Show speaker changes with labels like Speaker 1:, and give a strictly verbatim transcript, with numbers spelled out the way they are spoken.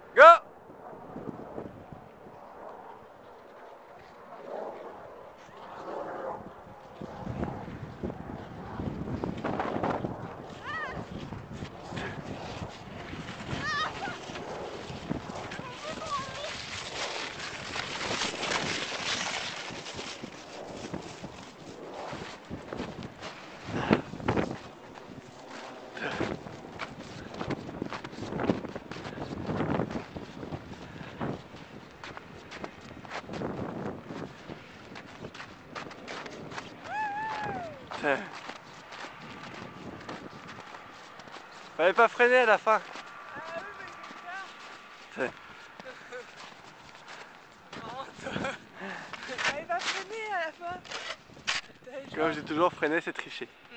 Speaker 1: Go! Fallait pas freiner à la fin.
Speaker 2: Ah oui, mais c'est ça. Fallait pas freiner à la fin.
Speaker 1: Comme j'ai toujours freiné, c'est tricher.